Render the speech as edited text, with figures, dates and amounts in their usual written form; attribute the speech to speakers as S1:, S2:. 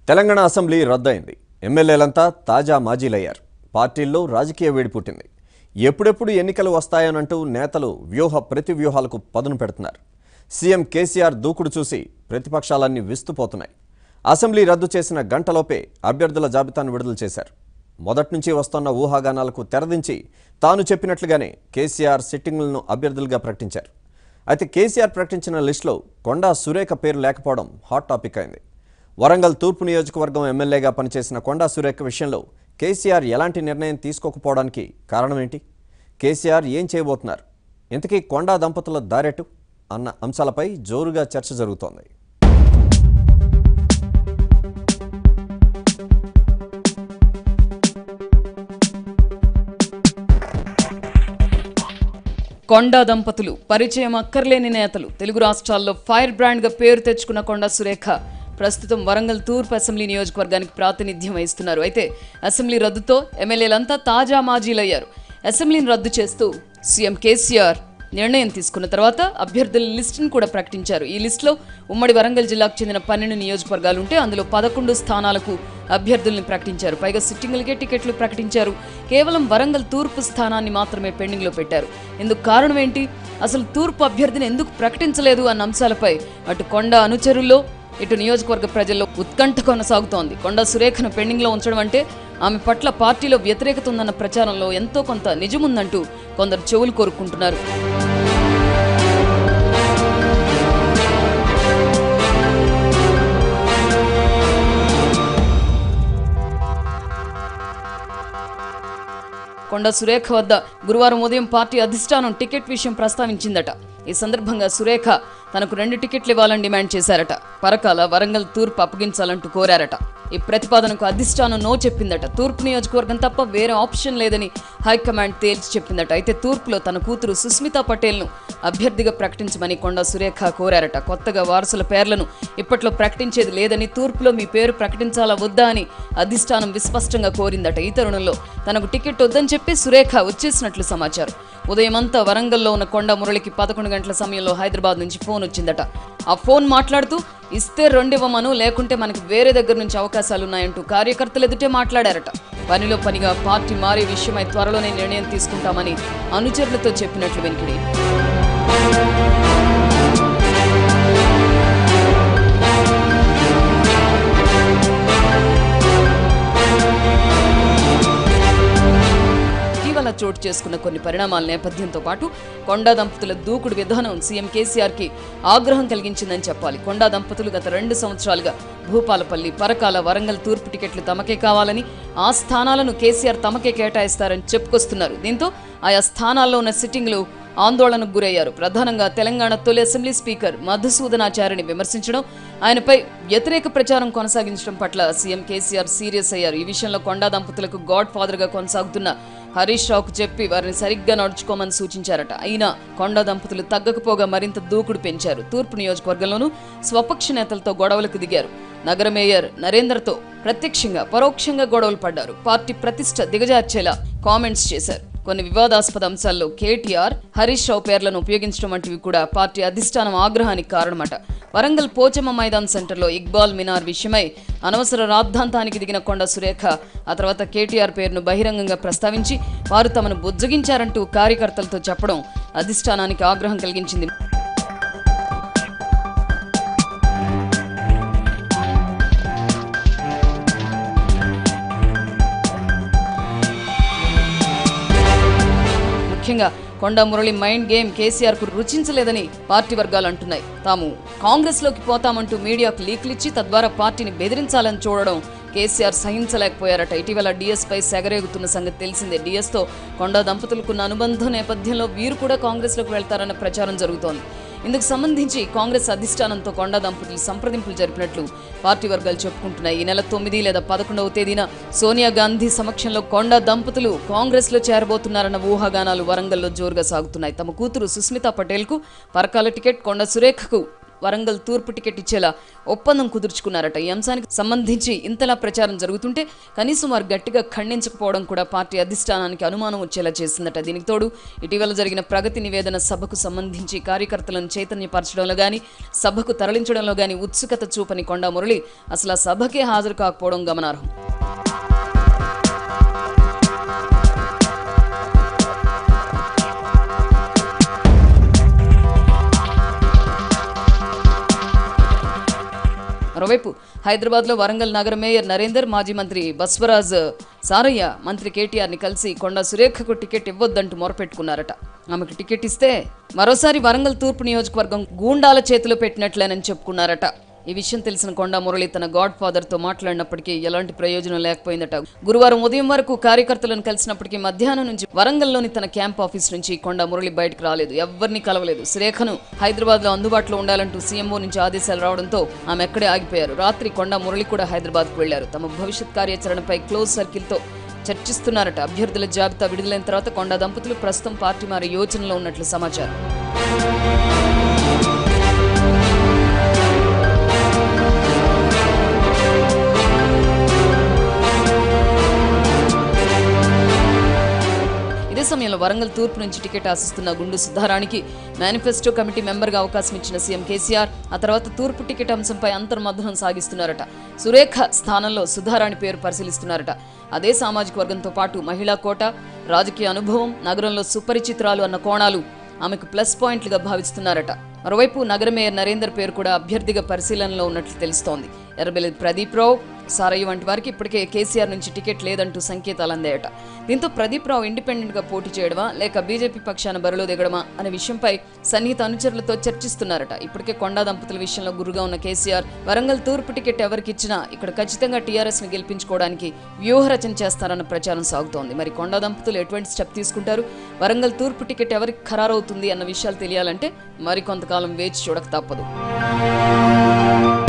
S1: Telangana assembly రద్దయింది. ఎమ్మెల్యేలంతా తాజా మాజీలయ్యారు. పార్టీల్లో రాజకీయ వేడి పుట్టింది. ఎప్పుడెప్పుడు ఎన్నికలు వస్తాయనంటూ నేతలు ప్రతివ్యూహాలకు పదును పెడుతున్నారు. సీఎం కేసీఆర్ దూకుడు చూసి ప్రతిపక్షాలన్నీ విస్తుపోతున్నాయి. అసెంబ్లీ రద్దు చేసిన గంటలోపే అభ్యర్థుల జాబితాను విడుదల చేశారు. మొదట్నుంచి వస్తున్న ఊహాగానాలకు తెరదించి తాను చెప్పినట్లుగానే కేసీఆర్ సిట్టింగులను అభ్యర్థులుగా ప్రకటించారు. అయితే కేసీఆర్ ప్రకటించిన లిస్టులో కొండా సురేఖ పేరు లేకపోవడం హాట్ టాపిక్ అయింది. వరంగల్ తూర్పు నియోజకవర్గం ఎమ్మెల్యేగా పనిచేసిన కొండా సురేఖ విషయంలో కేసీఆర్ ఎలాంటి నిర్ణయం తీసుకోకపోవడానికి కారణం ఏంటి? కేసీఆర్ ఏం చేయబోతున్నారు? ఇంతకీ కొండా దంపతుల దారెటు అన్న అంశాలపై జోరుగా చర్చ జరుగుతోంది.
S2: కొండా దంపతులు పరిచయం అక్కర్లేని నేతలు. తెలుగు రాష్ట్రాల్లో ఫైర్ బ్రాండ్గా పేరు తెచ్చుకున్న కొండా సురేఖ ప్రస్తుతం వరంగల్ తూర్పు అసెంబ్లీ నియోజకవర్గానికి ప్రాతినిధ్యం వహిస్తున్నారు. అయితే అసెంబ్లీ రద్దుతో ఎమ్మెల్యేలంతా తాజా మాజీలయ్యారు. అసెంబ్లీని రద్దు చేస్తూ సీఎం కేసీఆర్ నిర్ణయం తీసుకున్న తర్వాత అభ్యర్థుల లిస్టును కూడా ప్రకటించారు. ఈ లిస్టులో ఉమ్మడి వరంగల్ జిల్లాకు చెందిన 12 నియోజకవర్గాలు ఉంటే అందులో 11 స్థానాలకు అభ్యర్థుల్ని ప్రకటించారు. పైగా సిట్టింగులకే టికెట్లు ప్రకటించారు. కేవలం వరంగల్ తూర్పు స్థానాన్ని మాత్రమే పెండింగ్లో పెట్టారు. ఇందుకు కారణం ఏంటి? అసలు తూర్పు అభ్యర్థిని ఎందుకు ప్రకటించలేదు అన్న అంశాలపై అటు కొండా అనుచరుల్లో ఇటు నియోజకవర్గ ప్రజల్లో ఉత్కంఠ కొనసాగుతోంది. కొండా సురేఖను పెండింగ్లో ఉంచడం అంటే ఆమె పట్ల పార్టీలో వ్యతిరేకత ఉందన్న ప్రచారంలో ఎంతో కొంత నిజముందంటూ కొందరు చెవులు కోరుకుంటున్నారు. కొండా సురేఖ వద్ద గురువారం ఉదయం పార్టీ అధిష్టానం టికెట్ విషయం ప్రస్తావించిందట. ఈ సందర్భంగా సురేఖ తనకు 2 టికెట్లు ఇవ్వాలని డిమాండ్ చేశారట. పరకాల, వరంగల్ తూర్పు అప్పగించాలంటూ కోరారట. ఈ ప్రతిపాదనకు అధిష్టానం నో చెప్పిందట. తూర్పు నియోజకవర్గం తప్ప వేరే ఆప్షన్ లేదని హైకమాండ్ తేల్చి చెప్పిందట. అయితే తూర్పులో తన కూతురు సుస్మితా పటేల్ను అభ్యర్థిగా ప్రకటించమని కొండా సురేఖ కోరారట. కొత్తగా వారసుల పేర్లను ఇప్పట్లో ప్రకటించేది లేదని, తూర్పులో మీ పేరు ప్రకటించాలా వద్దా అని అధిష్టానం విస్పష్టంగా కోరిందట. ఈ తరుణంలో తనకు టికెట్ వద్దని చెప్పి సురేఖ వచ్చేసినట్లు సమాచారం. ఉదయమంతా వరంగల్లో ఉన్న కొండా మురళికి 11 గంటల సమయంలో హైదరాబాద్ నుంచి ఫోన్ వచ్చిందట. ఆ ఫోన్ మాట్లాడుతూ ఇస్తే 2 ఇవ్వమను, లేకుంటే మనకి వేరే దగ్గర నుంచి అవకాశాలున్నాయంటూ కార్యకర్తలు ఎదుటే మాట్లాడారట. పనిలో పనిగా పార్టీ మారే విషయమై త్వరలోనే నిర్ణయం తీసుకుంటామని అనుచరులతో చెప్పినట్లు వెనికిడి. చోటు చేసుకున్న కొన్ని పరిణామాల నేపథ్యంతో పాటు కొండా దంపతుల దూకుడు విధానం సీఎం కేసీఆర్కి ఆగ్రహం కలిగించిందని చెప్పాలి. కొండా దంపతులు గత 2 సంవత్సరాలుగా భూపాలపల్లి, పరకాల, వరంగల్ తూర్పు టికెట్లు తమకే కావాలని, ఆ స్థానాలను కేసీఆర్ తమకే కేటాయిస్తారని చెప్పుకొస్తున్నారు. దీంతో ఆయా స్థానాల్లో ఉన్న సిట్టింగ్లు ఆందోళనకు గురయ్యారు. ప్రధానంగా తెలంగాణ తొలి అసెంబ్లీ స్పీకర్ మధుసూదనాచారిని విమర్శించడం, ఆయనపై వ్యతిరేక ప్రచారం కొనసాగించడం పట్ల సీఎం కేసీఆర్ సీరియస్ అయ్యారు. ఈ విషయంలో కొండా దంపతులకు గాడ్ ఫాదర్గా కొనసాగుతున్న హరీష్ రావుకు చెప్పి వారిని సరిగ్గా నడుచుకోమని సూచించారట. అయినా కొండా దంపతులు తగ్గకపోగా మరింత దూకుడు పెంచారు. తూర్పు నియోజకవర్గంలోనూ స్వపక్ష నేతలతో గొడవలకు దిగారు. నగర మేయర్ నరేంద్రతో ప్రత్యక్షంగా పరోక్షంగా గొడవలు పడ్డారు. పార్టీ ప్రతిష్ట దిగజార్చేలా కామెంట్స్ చేశారు. కొన్ని వివాదాస్పద అంశాల్లో కేటీఆర్, హరీష్ రావు పేర్లను ఉపయోగించడం వంటివి కూడా పార్టీ అధిష్టానం ఆగ్రహానికి కారణమట. వరంగల్ పోచమ్మ మైదాన్ సెంటర్లో ఇక్బాల్ మినార్ విషయమై అనవసర రాద్ధాంతానికి దిగిన కొండా సురేఖ ఆ తర్వాత కేటీఆర్ పేరును బహిరంగంగా ప్రస్తావించి వారు తమను బుజ్జగించారంటూ కార్యకర్తలతో చెప్పడం అధిష్టానానికి ఆగ్రహం కలిగించింది. ముఖ్యంగా కొండా మురళి మైండ్ గేమ్ కేసీఆర్కు రుచించలేదని పార్టీ వర్గాలు అంటున్నాయి. తాము కాంగ్రెస్లోకి పోతామంటూ మీడియాకు లీకులిచ్చి తద్వారా పార్టీని బెదిరించాలని చూడడం కేసీఆర్ సహించలేకపోయారట. ఇటీవల డిఎస్ పై సెగరేగుతున్న సంగతి తెలిసిందే. డిఎస్తో కొండా దంపతులకున్న అనుబంధం నేపథ్యంలో వీరు కూడా కాంగ్రెస్లోకి వెళ్తారన్న ప్రచారం జరుగుతోంది. ఇందుకు సంబంధించి కాంగ్రెస్ అధిష్టానంతో కొండా దంపతులు సంప్రదింపులు జరిపినట్లు పార్టీ వర్గాలు చెప్పుకుంటున్నాయి. ఈ నెల 9 లేదా 11వ తేదీన సోనియా గాంధీ సమక్షంలో కొండా దంపతులు కాంగ్రెస్లో చేరబోతున్నారన్న ఊహాగానాలు వరంగల్లో జోరుగా సాగుతున్నాయి. తమ కూతురు సుస్మితా పటేల్కు పరకాల టికెట్, కొండా సురేఖకు వరంగల్ తూర్పు టికెట్ ఇచ్చేలా ఒప్పందం కుదుర్చుకున్నారట. ఈ అంశానికి సంబంధించి ఇంతలా ప్రచారం జరుగుతుంటే కనీసం వారు గట్టిగా ఖండించకపోవడం కూడా పార్టీ అధిష్టానానికి అనుమానం వచ్చేలా చేసిందట. దీనికి తోడు ఇటీవల జరిగిన ప్రగతి నివేదన సభకు సంబంధించి కార్యకర్తలను చైతన్యపరచడంలో గానీ సభకు తరలించడంలో గానీ ఉత్సుకత చూపని కొండా మురళి అసలు ఆ సభకే హాజరు కాకపోవడం గమనార్హం. మరోవైపు హైదరాబాద్లో వరంగల్ నగర మేయర్ నరేందర్, మాజీ మంత్రి బస్వరాజ్ సారయ్య మంత్రి కేటీఆర్ని కలిసి కొండా సురేఖకు టికెట్ ఇవ్వొద్దంటూ మొరపెట్టుకున్నారట. ఆమెకు టికెట్ ఇస్తే మరోసారి వరంగల్ తూర్పు నియోజకవర్గం గూండాల చేతిలో పెట్టినట్లేనని చెప్పుకున్నారట. ఈ విషయం తెలిసిన కొండా మురళి తన గాడ్ ఫాదర్తో మాట్లాడినప్పటికీ ఎలాంటి ప్రయోజనం లేకపోయిందట. గురువారం ఉదయం వరకు కార్యకర్తలను కలిసినప్పటికీ మధ్యాహ్నం నుంచి వరంగల్లోని తన క్యాంప్ ఆఫీస్ నుంచి కొండా మురళి బయటకు రాలేదు, ఎవరిని కలవలేదు. సురేఖను హైదరాబాద్లో అందుబాటులో ఉండాలంటూ సీఎంఓ నుంచి ఆదేశాలు రావడంతో ఆమె ఎక్కడే ఆగిపోయారు. రాత్రి కొండా మురళి కూడా హైదరాబాద్కు వెళ్లారు. తమ భవిష్యత్ కార్యాచరణపై క్లోజ్ సర్కిల్తో చర్చిస్తున్నారట. అభ్యర్థుల జాబితా విడుదలైన తర్వాత కొండా దంపతులు ప్రస్తుతం పార్టీ మారే యోచనలో ఉన్నట్లు సమాచారం. ఇదే సమయంలో వరంగల్ తూర్పు నుంచి టికెట్ ఆశిస్తున్న గుండు సుధారాణికి మేనిఫెస్టో కమిటీ మెంబర్గా అవకాశం ఇచ్చిన సీఎం కేసీఆర్ ఆ తర్వాత తూర్పు టికెట్ అంశంపై అంతర్మథనం సాగిస్తున్నారట. సురేఖ స్థానంలో సుధారాణి పేరు పరిశీలిస్తున్నారట. అదే సామాజిక వర్గంతో పాటు మహిళా కోట, రాజకీయ అనుభవం, నగరంలో సుపరిచితురాలు అన్న కోణాలు ఆమెకు ప్లస్ పాయింట్లుగా భావిస్తున్నారట. మరోవైపు నగర మేయర్ నరేందర్ పేరు కూడా అభ్యర్థిగా పరిశీలనలో ఉన్నట్లు తెలుస్తోంది. ఎర్రబెల్లి ప్రదీప్ రావు, సారయ్య వంటి వారికి ఇప్పటికే కేసీఆర్ నుంచి టికెట్ లేదంటూ సంకేతాలు అందాయట. దీంతో ప్రదీప్ రావు ఇండిపెండెంట్గా పోటీ చేయడమా లేక బీజేపీ పక్షాన బరిలో దిగడమా అనే విషయంపై సన్నిహిత అనుచరులతో చర్చిస్తున్నారట. ఇప్పటికే కొండా దంపతుల విషయంలో గురుగా ఉన్న కేసీఆర్ వరంగల్ తూర్పు టికెట్ ఎవరికిచ్చినా ఇక్కడ ఖచ్చితంగా TRS ని గెలిపించుకోవడానికి వ్యూహరచన చేస్తారన్న ప్రచారం సాగుతోంది. మరి కొండా దంపతులు ఎటువంటి స్టెప్ తీసుకుంటారు, వరంగల్ తూర్పు టికెట్ ఎవరికి ఖరారవుతుంది అన్న విషయాలు తెలియాలంటే మరికొంతకాలం వేచి చూడక తప్పదు.